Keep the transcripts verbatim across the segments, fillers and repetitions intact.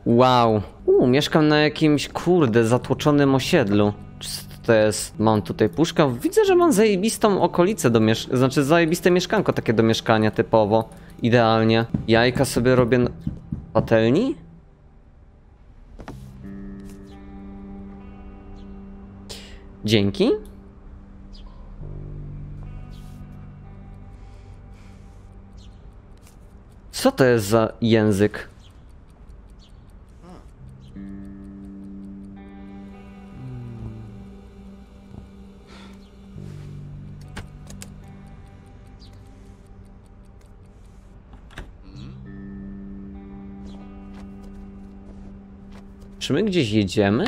Wow. U, mieszkam na jakimś, kurde, zatłoczonym osiedlu. Czy to jest? Mam tutaj puszkę. Widzę, że mam zajebistą okolicę do mieszkania. Znaczy zajebiste mieszkanko takie do mieszkania typowo. Idealnie. Jajka sobie robię na patelni? Dzięki. Co to jest za język? Czy my gdzieś jedziemy?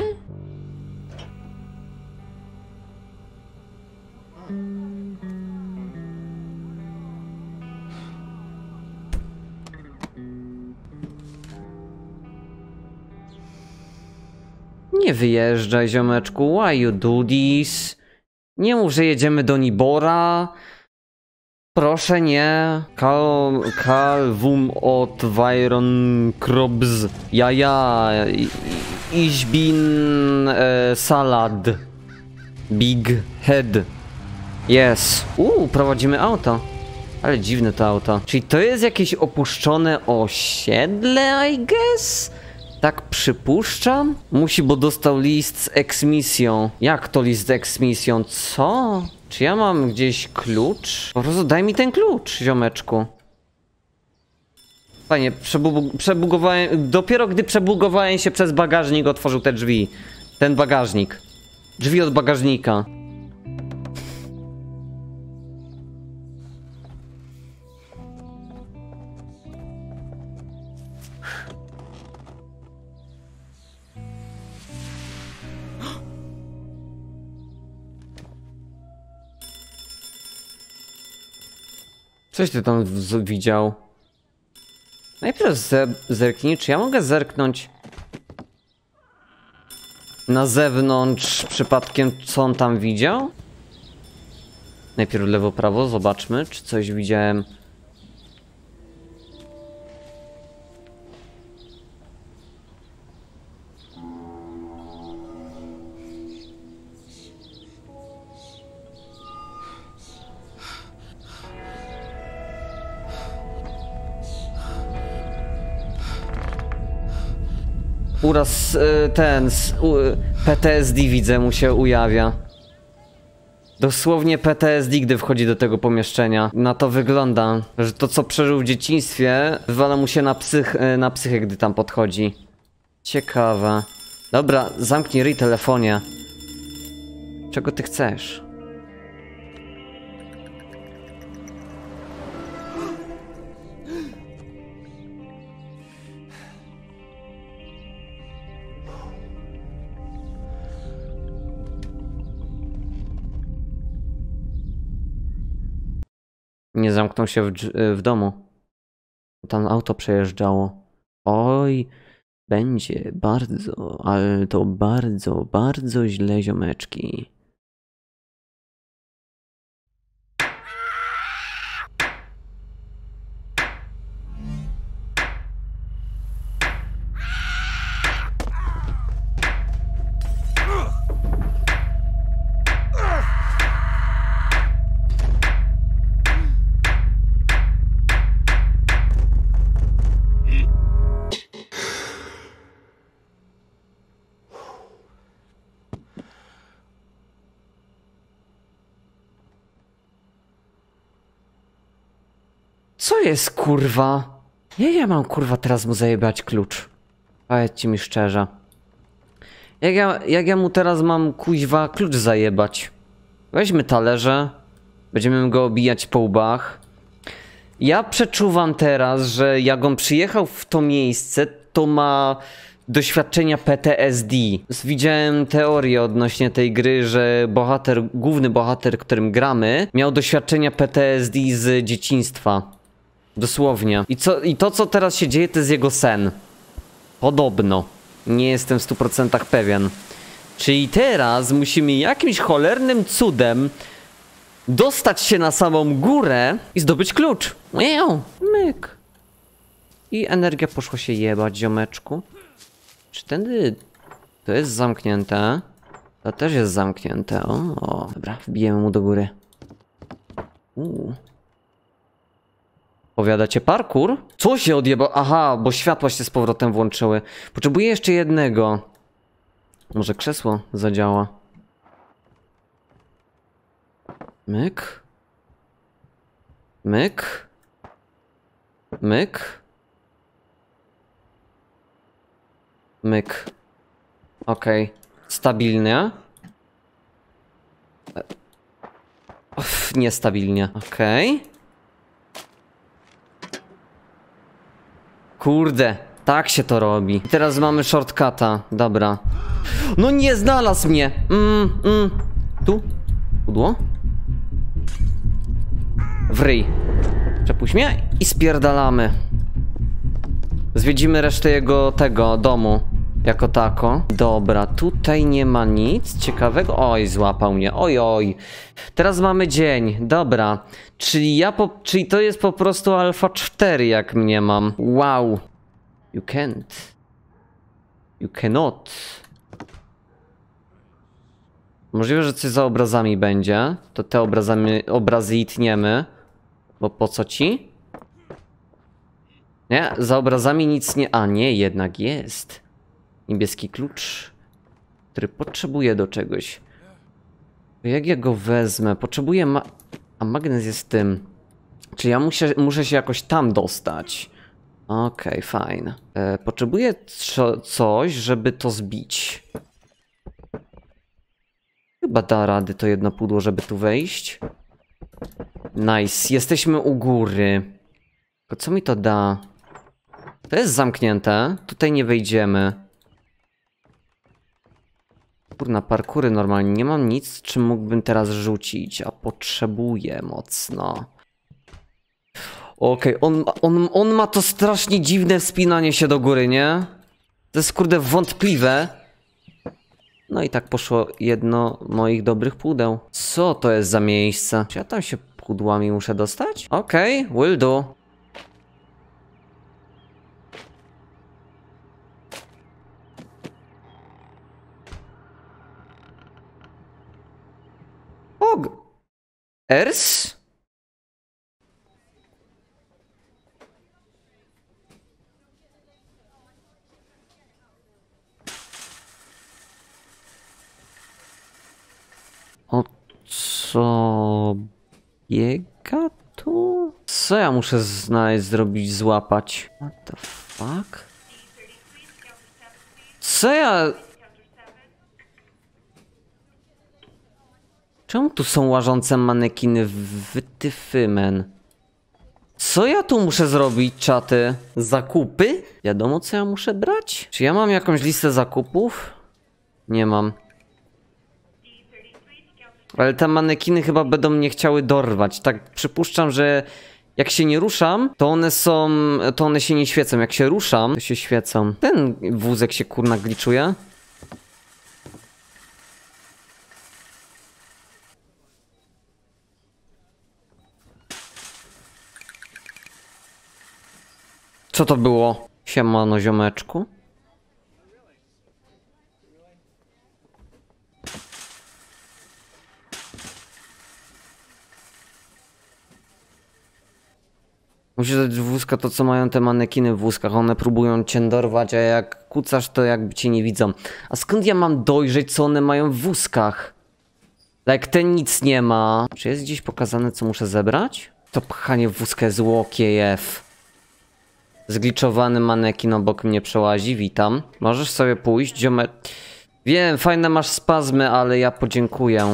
Nie wyjeżdżaj, ziomeczku. Why you do this? Nie mów, że jedziemy do Nibora. Proszę nie. Kal, kalwum od Weiron Krobs. Ja, ja. Ich bin e, salad. Big head. Yes. Uuu, prowadzimy auto. Ale dziwne to auto. Czyli to jest jakieś opuszczone osiedle, I guess? Tak przypuszczam? Musi, bo dostał list z eksmisją. Jak to list z eksmisją? Co? Czy ja mam gdzieś klucz? Po prostu daj mi ten klucz, ziomeczku. Fajnie, przebu przebugowałem... Dopiero gdy przebugowałem się przez bagażnik, otworzył te drzwi. Ten bagażnik. Drzwi od bagażnika. Coś ty tam widział? Najpierw zerknij, czy ja mogę zerknąć na zewnątrz przypadkiem, co on tam widział? Najpierw lewo, prawo, zobaczmy, czy coś widziałem. Uraz ten, P T S D widzę, mu się ujawia. Dosłownie P T S D, gdy wchodzi do tego pomieszczenia. Na to wygląda, że to, co przeżył w dzieciństwie, wywala mu się na, psych, na psychę, gdy tam podchodzi. Ciekawe. Dobra, zamknij ryj telefonie. Czego ty chcesz? Nie zamknął się w, w domu. Tam auto przejeżdżało. Oj, będzie bardzo, ale to bardzo, bardzo źle, ziomeczki. Co jest, kurwa? Ja, ja mam, kurwa, teraz mu zajebać klucz. Powiedzcie mi szczerze. Jak ja, jak ja mu teraz mam, kuźwa, klucz zajebać? Weźmy talerze. Będziemy go obijać po łbach. Ja przeczuwam teraz, że jak on przyjechał w to miejsce, to ma doświadczenia P T S D. Widziałem teorię odnośnie tej gry, że bohater, główny bohater, którym gramy, miał doświadczenia P T S D z dzieciństwa. Dosłownie. I, co, I to, co teraz się dzieje, to jest jego sen. Podobno. Nie jestem w stu procentach pewien. Czyli teraz musimy jakimś cholernym cudem dostać się na samą górę i zdobyć klucz. Miau, myk. I energia poszła się jebać, ziomeczku. Czy tędy... To jest zamknięte. To też jest zamknięte. O, o. Dobra, wbijemy mu do góry. Uuu. Powiadacie parkour? Co się odjeba? Aha, bo światła się z powrotem włączyły. Potrzebuję jeszcze jednego. Może krzesło zadziała. Myk. Myk. Myk. Myk. Okej. Okay. Stabilnie. Uff, niestabilnie. Okej. Okay. Kurde, tak się to robi. I teraz mamy shortcuta. Dobra. No nie znalazł mnie. Mm, mm. Tu? Pudło? W ryj. Przepuść mnie i spierdalamy. Zwiedzimy resztę jego tego domu. Jako tako. Dobra, tutaj nie ma nic ciekawego. Oj, złapał mnie. Oj, oj. Teraz mamy dzień. Dobra. Czyli ja po... Czyli to jest po prostu alfa cztery, jak mnie mam. Wow. You can't. You cannot. Możliwe, że coś za obrazami będzie. To te obrazami, obrazy i tniemy. Bo po co ci? Nie, za obrazami nic nie... A nie, jednak jest. Niebieski klucz, który potrzebuję do czegoś. Jak ja go wezmę? Potrzebuję ma... A magnes jest tym. Czy ja muszę, muszę się jakoś tam dostać? Okej, okay, fajnie. E, potrzebuję co, coś, żeby to zbić. Chyba da rady to jedno pudło, żeby tu wejść. Nice, jesteśmy u góry. Tylko co mi to da? To jest zamknięte. Tutaj nie wejdziemy. Kurna, parkury normalnie. Nie mam nic, czym mógłbym teraz rzucić, a potrzebuję mocno. Okej, okay, on, on, on ma to strasznie dziwne wspinanie się do góry, nie? To jest kurde wątpliwe. No i tak poszło jedno moich dobrych pudeł. Co to jest za miejsce? Czy ja tam się pudłami muszę dostać? Okej, okay, will do. Og. Ers? O co biega tu? Co ja muszę znaleźć, zrobić, złapać? What the fuck? Co ja... Czemu tu są łażące manekiny? Wytyfymen. Co ja tu muszę zrobić, czaty? Zakupy? Wiadomo, co ja muszę brać? Czy ja mam jakąś listę zakupów? Nie mam. Ale te manekiny chyba będą mnie chciały dorwać. Tak przypuszczam, że jak się nie ruszam, to one są... To one się nie świecą. Jak się ruszam, to się świecą. Ten wózek się kurna gliczuje. Co to było? Siemano, ziomeczku. Musisz dać w wózka to, co mają te manekiny w wózkach. One próbują cię dorwać, a jak kucasz, to jakby cię nie widzą. A skąd ja mam dojrzeć, co one mają w wózkach? Jak ten nic nie ma. Czy jest gdzieś pokazane, co muszę zebrać? To pchanie w wózkę jest łokiejew. Zgliczowany manekin obok mnie przełazi, witam. Możesz sobie pójść, ziome... Wiem, fajne masz spazmy, ale ja podziękuję.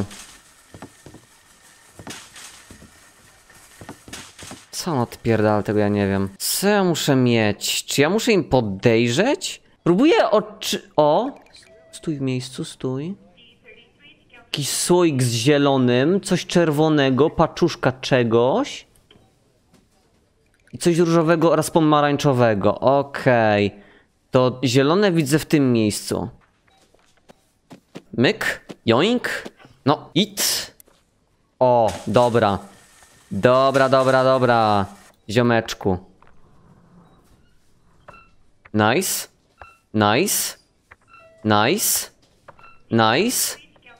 Co on odpierdala, tego ja nie wiem. Co ja muszę mieć? Czy ja muszę im podejrzeć? Próbuję oczy... O! Stój w miejscu, stój. Jakiś słoik z zielonym, coś czerwonego, paczuszka czegoś. I coś różowego oraz pomarańczowego. Okej. Okay. To zielone widzę w tym miejscu. Myk. Joink. No, it. O, dobra. Dobra, dobra, dobra. Ziomeczku. Nice. Nice. Nice. Nice.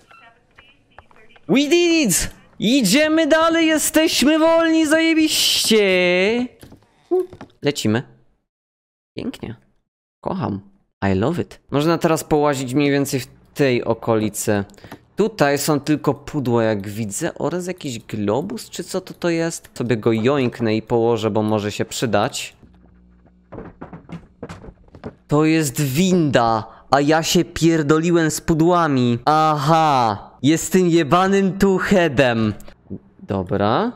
We did it! Idziemy dalej, jesteśmy wolni, zajebiście! Lecimy. Pięknie. Kocham. I love it. Można teraz połazić mniej więcej w tej okolicy. Tutaj są tylko pudła, jak widzę, oraz jakiś globus, czy co to to jest? Sobie go joinknę i położę, bo może się przydać. To jest winda, a ja się pierdoliłem z pudłami. Aha, jestem jebanym tuchedem. Dobra.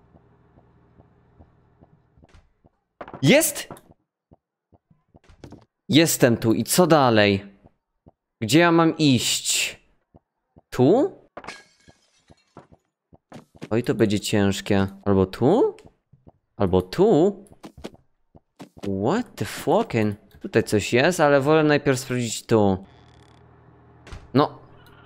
Jest! Jestem tu i co dalej? Gdzie ja mam iść? Tu? Oj, to będzie ciężkie. Albo tu? Albo tu? What the fucking? Tutaj coś jest, ale wolę najpierw sprawdzić tu. No.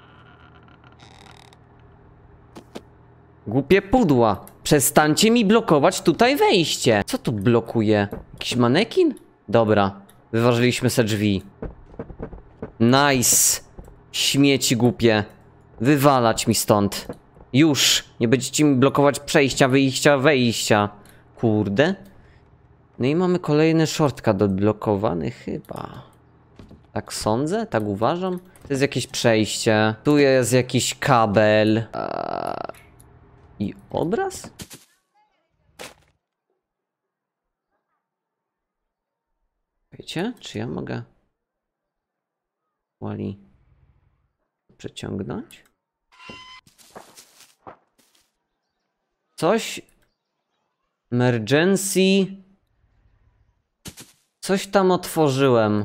Głupie pudła. Przestańcie mi blokować tutaj wejście. Co tu blokuje? Jakiś manekin? Dobra. Wyważyliśmy se drzwi. Nice. Śmieci głupie. Wywalać mi stąd. Już. Nie będziecie mi blokować przejścia, wyjścia, wejścia. Kurde. No i mamy kolejny shortcut odblokowany chyba. Tak sądzę? Tak uważam? To jest jakieś przejście. Tu jest jakiś kabel. Eee... I obraz? Wiecie? Czy ja mogę... Wali... przeciągnąć? Coś... Emergency... Coś tam otworzyłem.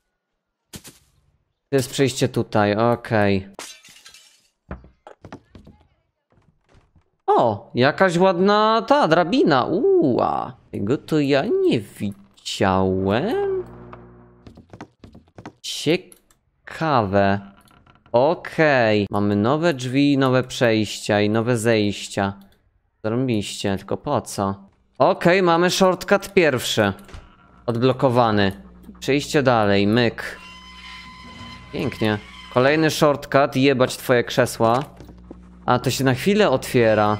To jest przejście tutaj, okej. Okay. O, jakaś ładna ta drabina. Uła. Tego to ja nie widziałem. Ciekawe. Okej. Okay. Mamy nowe drzwi, nowe przejścia i nowe zejścia. Zrobiliście, tylko po co? Okej, okay, mamy shortcut pierwszy. Odblokowany. Przejście dalej, myk. Pięknie. Kolejny shortcut, jebać twoje krzesła. A, to się na chwilę otwiera.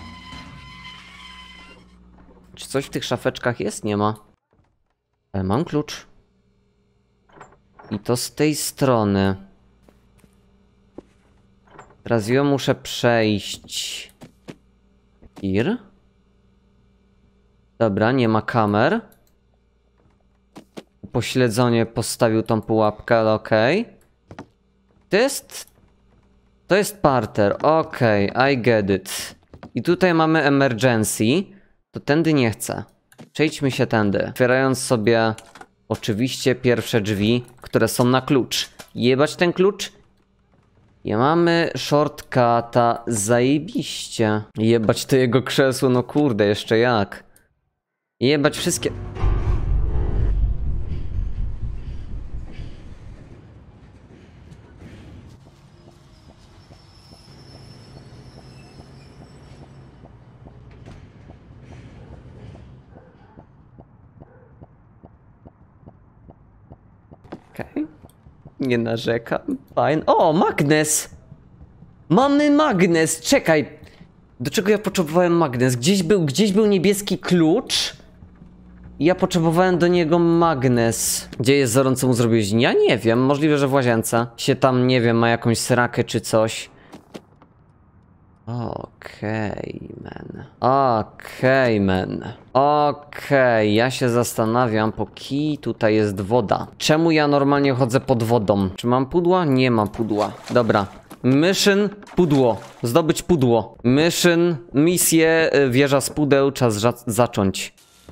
Czy coś w tych szafeczkach jest? Nie ma. Ale mam klucz. I to z tej strony. Teraz ją muszę przejść. Ir. Dobra, nie ma kamer. Pośledzenie postawił tą pułapkę, ale okej. Okay. To jest... To jest parter, okej, okay, I get it. I tutaj mamy emergency. To tędy nie chcę. Przejdźmy się tędy. Otwierając sobie oczywiście pierwsze drzwi, które są na klucz. Jebać ten klucz. I mamy shortcuta, zajebiście. Jebać to jego krzesło, no kurde, jeszcze jak. Jebać wszystkie... Okej. Okay. Nie narzekam. Fine. O, magnes! Mamy magnes! Czekaj! Do czego ja potrzebowałem magnes? Gdzieś był, gdzieś był niebieski klucz. I ja potrzebowałem do niego magnes. Gdzie jest Zoron, co mu zrobiłeś? Ja nie wiem. Możliwe, że w łazience. Się tam, nie wiem, ma jakąś srakę czy coś. Okej, okay, man. Okej, okay, man. Okej, okay, ja się zastanawiam, póki tutaj jest woda. Czemu ja normalnie chodzę pod wodą? Czy mam pudła? Nie mam pudła. Dobra. Mission, pudło. Zdobyć pudło. Mission, misję, wieża z pudeł, czas zacząć.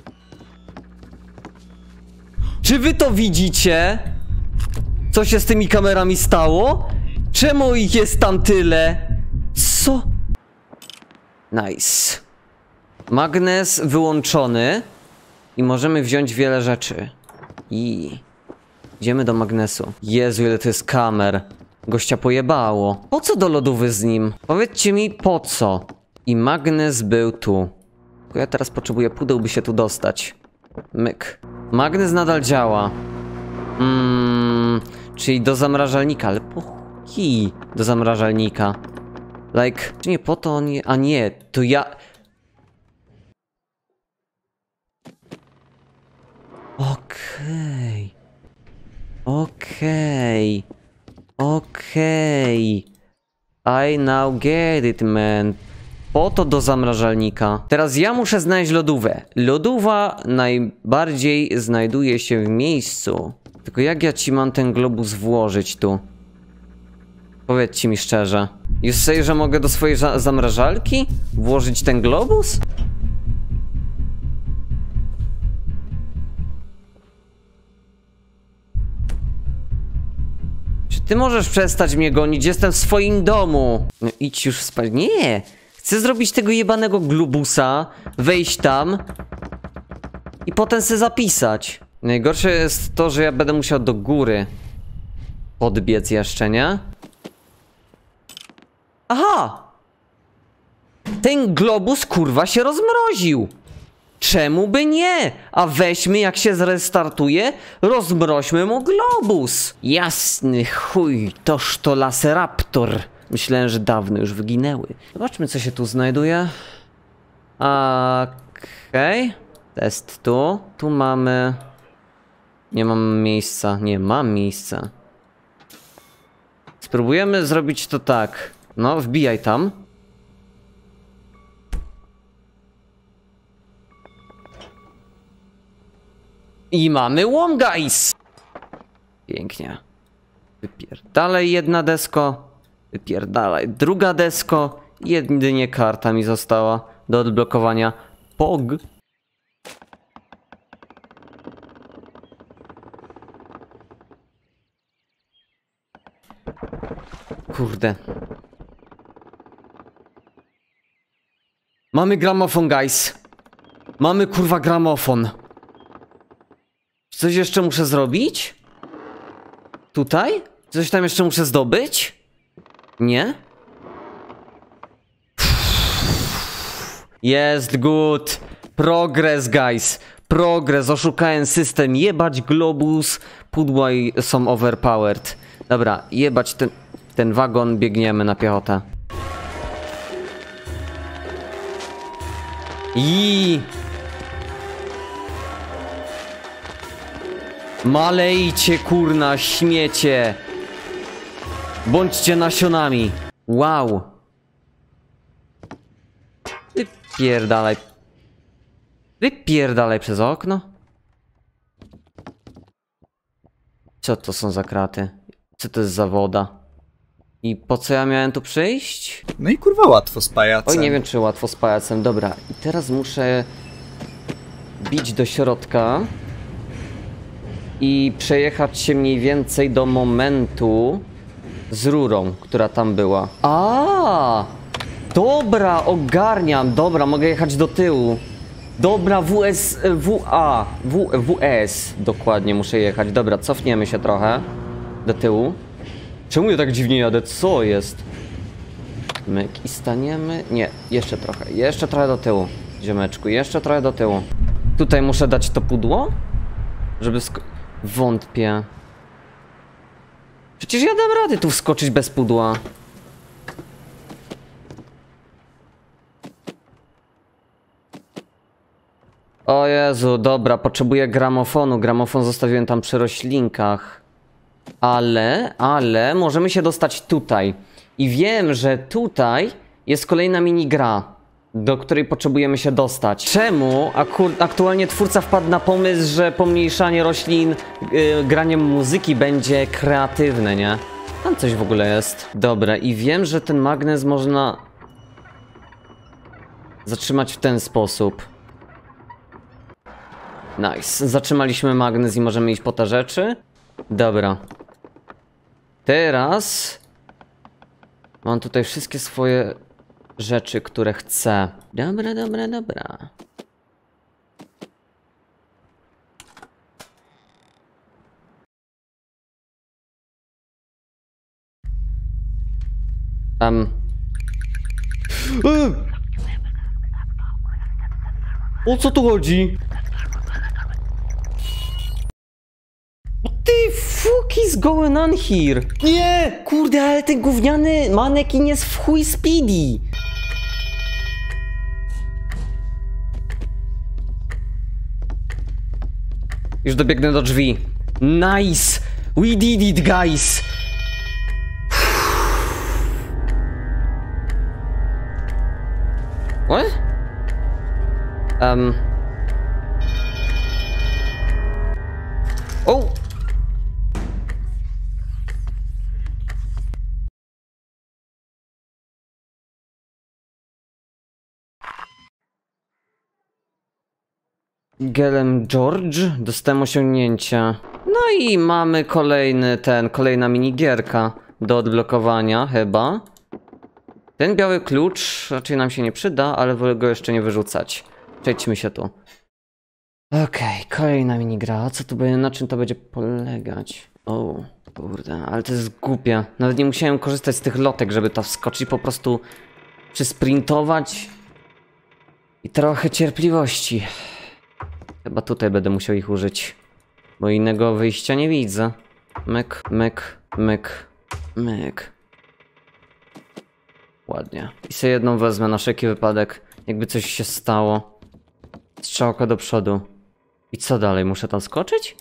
Czy wy to widzicie? Co się z tymi kamerami stało? Czemu ich jest tam tyle? Co? Nice. Magnes wyłączony. I możemy wziąć wiele rzeczy. I... Idziemy do magnesu. Jezu, ile to jest kamer. Gościa pojebało. Po co do lodówy z nim? Powiedzcie mi, po co? I magnes był tu. Tylko ja teraz potrzebuję pudeł, by się tu dostać. Myk. Magnes nadal działa. Mm, czyli do zamrażalnika, ale po chuj do zamrażalnika. Like, czy nie po to nie, a nie, to ja... Okej. Okej. Okej. I now get it, man. Po to do zamrażalnika. Teraz ja muszę znaleźć lodówę. Lodówa najbardziej znajduje się w miejscu. Tylko jak ja ci mam ten globus włożyć tu? Powiedzcie mi szczerze. Już sobie, że mogę do swojej zamrażalki włożyć ten globus? Czy ty możesz przestać mnie gonić? Jestem w swoim domu. No idź już spać. Nie! Chcę zrobić tego jebanego globusa, wejść tam i potem se zapisać. Najgorsze jest to, że ja będę musiał do góry podbiec jeszcze, nie? Aha! Ten globus kurwa się rozmroził. Czemu by nie? A weźmy, jak się zrestartuje, rozmroźmy mu globus. Jasny chuj, toż to Laseraptor. Myślałem, że dawno już wyginęły. Zobaczmy, co się tu znajduje. Okej. Okay. Test tu. Tu mamy... Nie mam miejsca. Nie, mam miejsca. Spróbujemy zrobić to tak. No, wbijaj tam. I mamy łom, guys! Pięknie. Wypierdalaj jedna desko. Wypierdalaj druga desko. Jedynie karta mi została do odblokowania. Pog. Kurde. Mamy gramofon, guys. Mamy kurwa gramofon. Coś jeszcze muszę zrobić? Tutaj? Coś tam jeszcze muszę zdobyć? Nie? Jest good. Progress, guys. Progress. Oszukałem system. Jebać globus. Pudła są overpowered. Dobra, jebać ten, ten wagon. Biegniemy na piechotę. I malejcie, kurna, śmiecie. Bądźcie nasionami. Wow. Wypierdalaj. Wypierdalaj przez okno. Co to są za kraty? Co to jest za woda? I po co ja miałem tu przyjść? No i kurwa łatwo z pajacem. Oj, nie wiem, czy łatwo z pajacem. Dobra, i teraz muszę bić do środka i przejechać się mniej więcej do momentu z rurą, która tam była. A, dobra, ogarniam. Dobra, mogę jechać do tyłu. Dobra, W S, W A, w, WS dokładnie muszę jechać. Dobra, cofniemy się trochę do tyłu. Czemu ja tak dziwnie jadę? Co jest? Myk i staniemy. Nie, jeszcze trochę. Jeszcze trochę do tyłu, ziomeczku. Jeszcze trochę do tyłu. Tutaj muszę dać to pudło? Żeby sk... Wątpię. Przecież ja dam radę tu wskoczyć bez pudła. O Jezu, dobra, potrzebuję gramofonu. Gramofon zostawiłem tam przy roślinkach. Ale, ale możemy się dostać tutaj. I wiem, że tutaj jest kolejna minigra, do której potrzebujemy się dostać. Czemu aktualnie twórca wpadł na pomysł, że pomniejszanie roślin yy, graniem muzyki będzie kreatywne, nie? Tam coś w ogóle jest. Dobra, i wiem, że ten magnes można zatrzymać w ten sposób. Nice. Zatrzymaliśmy magnes i możemy iść po te rzeczy. Dobra. Teraz mam tutaj wszystkie swoje rzeczy, które chcę. Dobra, dobra, dobra. Um. O co tu chodzi? Ty fuck fuck is going on here? Nie! Kurde, ale ten gówniany manekin jest w chuj speedy. Już dobiegnę do drzwi. Nice! We did it, guys! What? Um... Oh! Gelem George? Dostałem osiągnięcia. No i mamy kolejny ten, kolejna minigierka do odblokowania chyba. Ten biały klucz raczej nam się nie przyda, ale wolę go jeszcze nie wyrzucać. Przejdźmy się tu. Okej, okay, kolejna minigra. Co tu będzie, na czym to będzie polegać? O, kurde, ale to jest głupie. Nawet nie musiałem korzystać z tych lotek, żeby to wskoczyć, po prostu przysprintować i trochę cierpliwości. Chyba tutaj będę musiał ich użyć, bo innego wyjścia nie widzę. Myk, myk, myk, myk. Ładnie. I sobie jedną wezmę na wszelki wypadek, jakby coś się stało. Strzałka do przodu. I co dalej? Muszę tam skoczyć?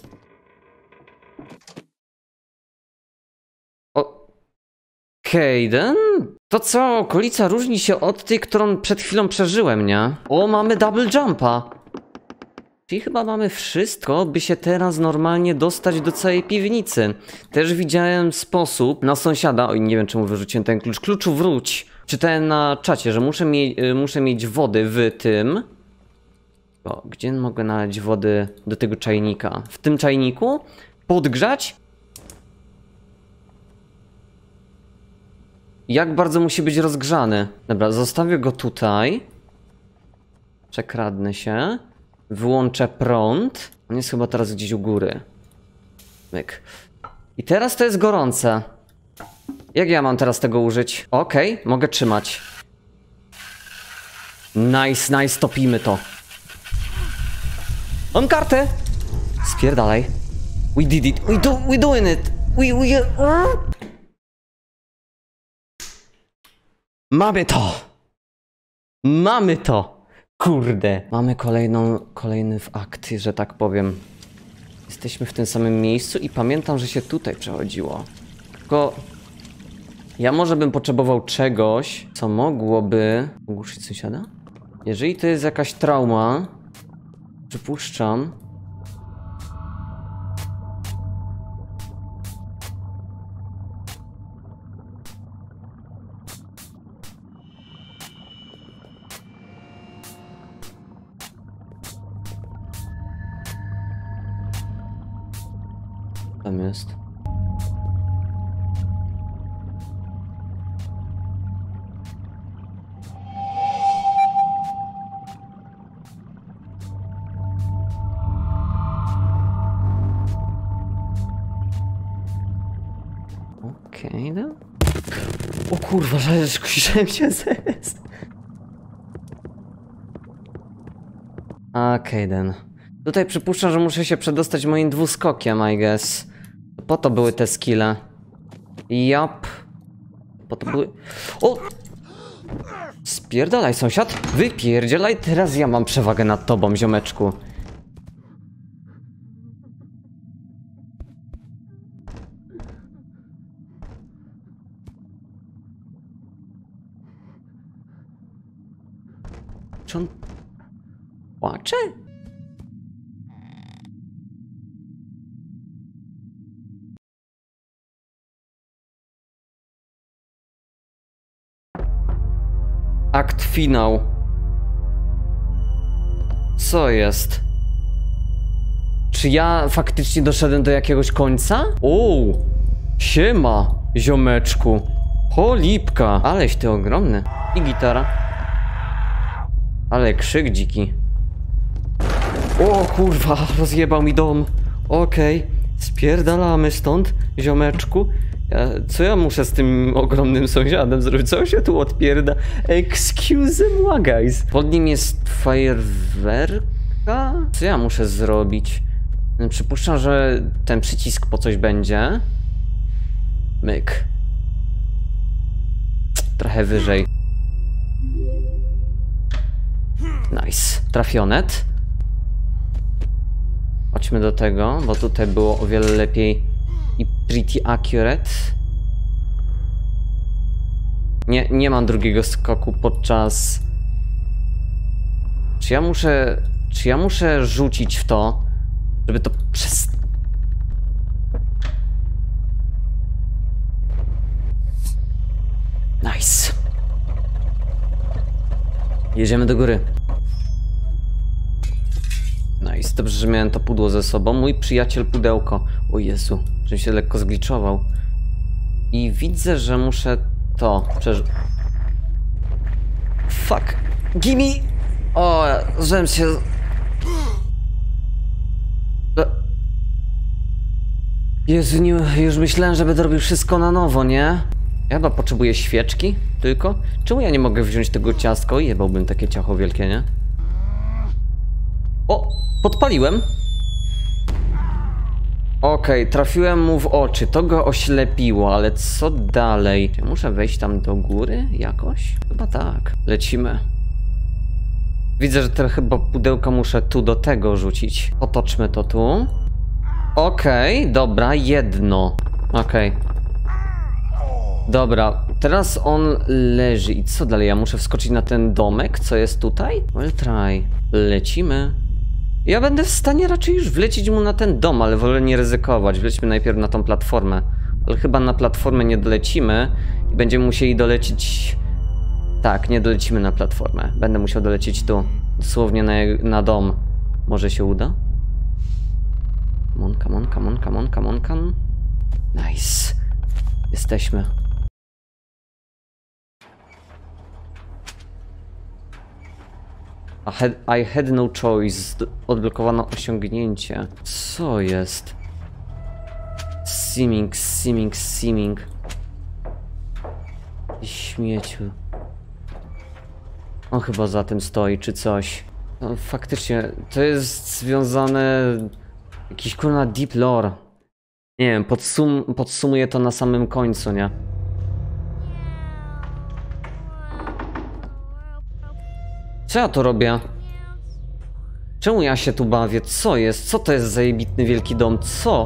O... Kejden? To co? Okolica różni się od tej, którą przed chwilą przeżyłem, nie? O, mamy double jumpa. Czyli chyba mamy wszystko, by się teraz normalnie dostać do całej piwnicy. Też widziałem sposób na sąsiada. Oj, nie wiem czemu wyrzuciłem ten klucz. Kluczu wróć. Czytałem na czacie, że muszę, mie muszę mieć wody w tym. O, gdzie mogę nalać wody do tego czajnika? W tym czajniku? Podgrzać? Jak bardzo musi być rozgrzany? Dobra, zostawię go tutaj. Przekradnę się. Wyłączę prąd. On jest chyba teraz gdzieś u góry. Myk. I teraz to jest gorące. Jak ja mam teraz tego użyć? Okej, okay, mogę trzymać. Nice, nice, topimy to. Mam kartę! Spierdalaj. We did it. We do, we doing it. We, we... Mamy to! Mamy to! Kurde. Mamy kolejną, kolejny akt, że tak powiem. Jesteśmy w tym samym miejscu i pamiętam, że się tutaj przechodziło. Tylko... Ja może bym potrzebował czegoś, co mogłoby... Ogłuszyć sąsiada? Jeżeli to jest jakaś trauma... Przypuszczam... Tam jest. Okej, okay, no. O kurwa, że słyszałem się zest. Okej, okay, then. Tutaj przypuszczam, że muszę się przedostać moim dwuskokiem, I guess. Po to były te skille. Jap. Po to były... O! Spierdalaj, sąsiad. Wypierdzielaj, teraz ja mam przewagę nad tobą, ziomeczku. Czy on... płacze? Akt finał. Co jest? Czy ja faktycznie doszedłem do jakiegoś końca? O, siema, ziomeczku. Cholipka. Aleś ty ogromny. I gitara. Ale krzyk dziki. O kurwa, rozjebał mi dom. Okej, okay. Spierdalamy stąd, ziomeczku. Ja, co ja muszę z tym ogromnym sąsiadem zrobić? Co się tu odpierda? Excuse me, guys. Pod nim jest fajerwerka? Co ja muszę zrobić? Przypuszczam, że ten przycisk po coś będzie. Myk. Trochę wyżej. Nice. Trafionet. Chodźmy do tego, bo tutaj było o wiele lepiej i pretty accurate. Nie, nie mam drugiego skoku podczas... Czy ja muszę... Czy ja muszę rzucić w to, żeby to przez... Nice. Jedziemy do góry. Nice, dobrze, że miałem to pudło ze sobą. Mój przyjaciel pudełko. O Jezu, żebym się lekko zgliczował. I widzę, że muszę to przeżyć. Fuck. Gimme! O, żem się... Jezu, nie, już myślałem, że będę robił wszystko na nowo, nie? Ja chyba potrzebuję świeczki tylko. Czemu ja nie mogę wziąć tego ciastka? Jebałbym takie ciacho wielkie, nie? O! Podpaliłem. Okej, okay, trafiłem mu w oczy. To go oślepiło, ale co dalej? Czy muszę wejść tam do góry jakoś? Chyba tak. Lecimy. Widzę, że te chyba pudełka muszę tu do tego rzucić. Otoczmy to tu. Okej, okay, dobra, jedno. Okej. Okay. Dobra, teraz on leży. I co dalej? Ja muszę wskoczyć na ten domek, co jest tutaj? Well, try. Lecimy. Ja będę w stanie raczej już wlecieć mu na ten dom, ale wolę nie ryzykować. Wlećmy najpierw na tą platformę. Ale chyba na platformę nie dolecimy i będziemy musieli dolecieć... Tak, nie dolecimy na platformę. Będę musiał dolecieć tu. Dosłownie na, na dom. Może się uda? Come on, come on, come on, come on, come on, come on. Nice. Jesteśmy. I had, I had no choice. Odblokowano osiągnięcie. Co jest? Simming, simming, simming. Śmieciu. On chyba za tym stoi, czy coś. No, faktycznie, to jest związane... Jakiś kurna deep lore. Nie wiem, podsum podsumuję to na samym końcu, nie? Co ja tu robię? Czemu ja się tu bawię? Co jest? Co to jest za jebitny wielki dom? Co?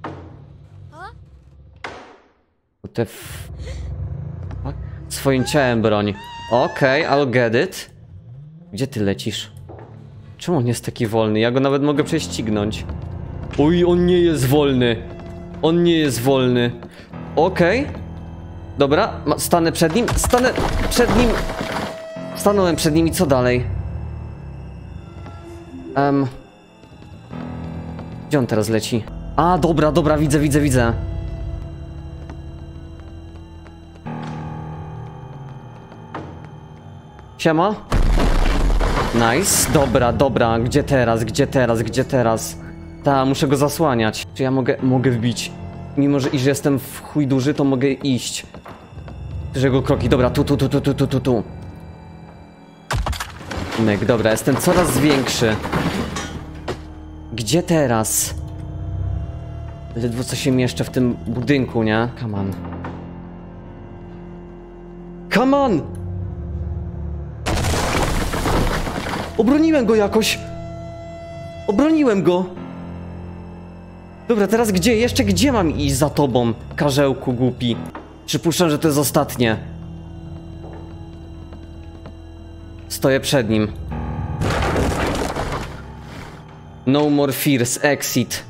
Te f... Swoim ciałem broń. Okej, okay, I'll get it. Gdzie ty lecisz? Czemu on jest taki wolny? Ja go nawet mogę prześcignąć. Oj, on nie jest wolny. On nie jest wolny. Okej. Okay. Dobra, stanę przed nim. Stanę przed nim. Stanąłem przed nim i co dalej? Um. Gdzie on teraz leci? A, dobra, dobra, widzę, widzę, widzę. Siema. Nice, dobra, dobra. Gdzie teraz, gdzie teraz, gdzie teraz? Ta, muszę go zasłaniać. Czy ja mogę, mogę wbić? Mimo, że iż jestem w chuj duży, to mogę iść. Słyszę jego kroki, dobra, tu, tu, tu, tu, tu, tu, tu, tu. Myk, dobra, jestem coraz większy. Gdzie teraz? Ledwo co się mieszczę w tym budynku, nie? Come on. Come on! Obroniłem go jakoś! Obroniłem go! Dobra, teraz gdzie? Jeszcze gdzie mam iść za tobą, karzełku głupi? Przypuszczam, że to jest ostatnie. Stoję przed nim. No more fears, exit.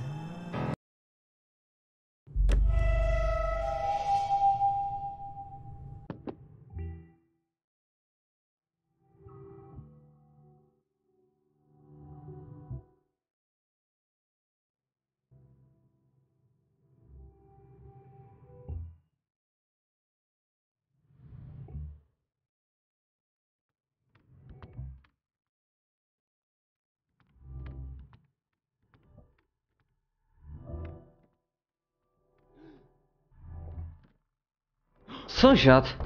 Sąsiad.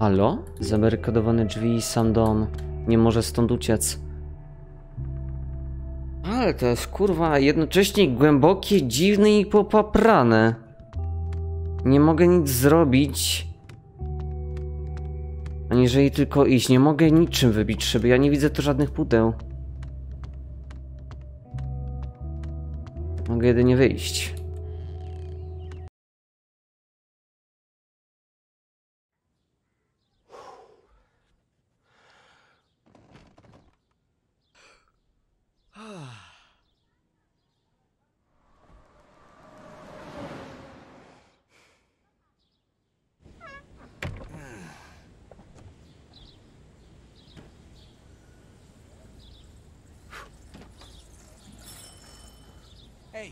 Halo? Zabarykadowane drzwi, sam dom. Nie może stąd uciec. Ale to jest kurwa jednocześnie głębokie, dziwne i popaprane. Nie mogę nic zrobić. Aniżeli tylko iść. Nie mogę niczym wybić szyby. Ja nie widzę tu żadnych pudeł. Mogę jedynie wyjść. Hey.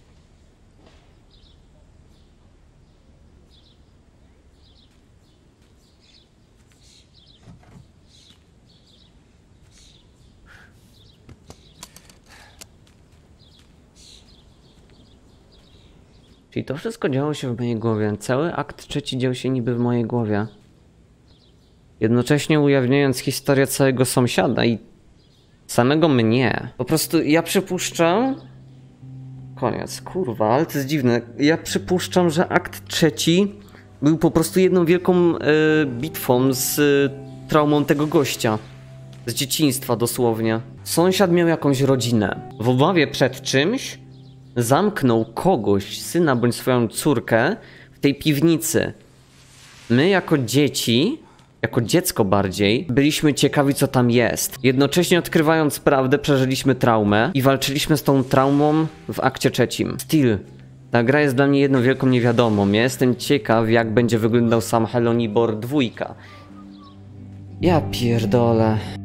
Czyli to wszystko działo się w mojej głowie. Cały akt trzeci dział się niby w mojej głowie. Jednocześnie ujawniając historię całego sąsiada i samego mnie. Po prostu ja przypuszczam... Koniec, kurwa, ale to jest dziwne. Ja przypuszczam, że akt trzeci był po prostu jedną wielką y, bitwą z y, traumą tego gościa. Z dzieciństwa dosłownie. Sąsiad miał jakąś rodzinę. W obawie przed czymś zamknął kogoś, syna bądź swoją córkę, w tej piwnicy. My jako dzieci, jako dziecko bardziej, byliśmy ciekawi, co tam jest. Jednocześnie odkrywając prawdę, przeżyliśmy traumę i walczyliśmy z tą traumą w akcie trzecim. Still, ta gra jest dla mnie jedną wielką niewiadomą. Ja jestem ciekaw, jak będzie wyglądał sam Helonibor dwójka. Ja pierdolę.